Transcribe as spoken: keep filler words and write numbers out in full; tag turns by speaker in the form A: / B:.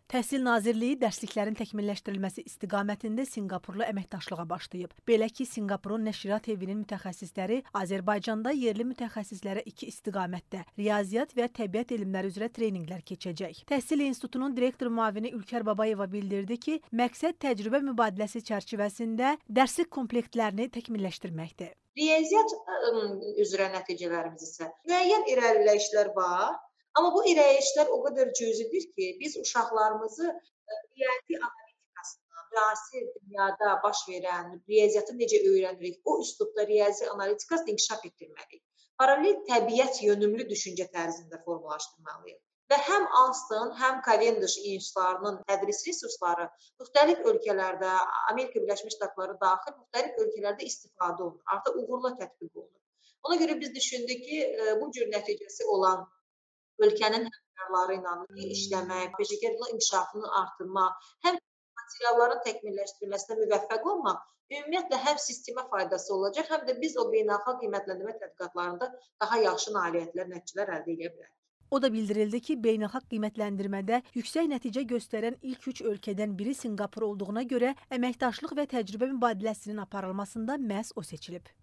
A: Təhsil Nazirliyi dərsliklərin təkmilləşdirilməsi istiqamətində Sinqapurlu əməkdaşlığa başlayıb. Belə ki, Sinqapurun nəşriyyat evinin mütəxəssisləri Azərbaycanda yerli mütəxəssislərə iki istiqamətdə riyaziyyat və təbiət elmləri üzrə treninqlər keçəcək. Təhsil İnstitutunun direktor müavini Ülkər Babayeva bildirdi ki, məqsəd təcrübə mübadiləsi çərçivəsində dərslik komplektlərini təkmilləşdirməkdir.
B: Riyaziyyat üzrə nəticələrimiz isə müəyyən irəliləyişlər var. Amma bu irəliləyişlər o qədər cüzidir ki, biz uşaqlarımızı riyazi analitikasına, müasir dünyada baş verən riyaziyyatı necə öyrənirik, o üslubda riyazi analitikasını inkişaf etdirməliyik. Paralel təbiət yönümlü düşüncə tərzində formalaşdırmalıyıq. Və həm Alston, həm Cavendish institutlarının tədris resursları müxtəlif ölkələrdə, Amerika Birləşmiş Ştatları daxil müxtəlif ölkələrdə istifadə olunur, artıq uğurla tətbiq olunur. Ona görə biz düşündük ki, bu cür nəticəsi olan ölkənin həmkarları ilə işləmək, peşəkarlıq inkişafını artırmaq, həm materialların təkmilləşdirilməsində müvəffəq olmaq, ümumiyyətlə həm sistemə faydası olacaq, həm də biz o beynəlxalq qiymətləndirmə tədqiqatlarında daha yaxşı nailiyyətlər, nəticələr əldə edə bilərik.
A: O da bildirildi ki, beynəlxalq qiymətləndirmədə yüksək nəticə göstərən ilk üç ölkədən biri Sinqapur olduğuna görə əməkdaşlıq və təcrübə mübadiləsinin aparılmasında məhz o seçilib.